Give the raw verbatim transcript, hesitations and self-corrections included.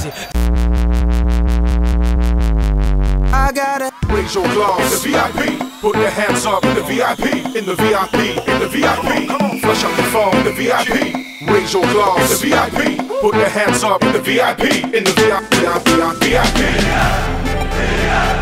Baresi. I gotta raise your glass in the V I P. Put your hands up in the V I P. In the V I P. In the V I P. Flush out the phone in the V I P. Raise your glass in the V I P. Put your hands up in the V I P. In the V I P. V I P. V I P.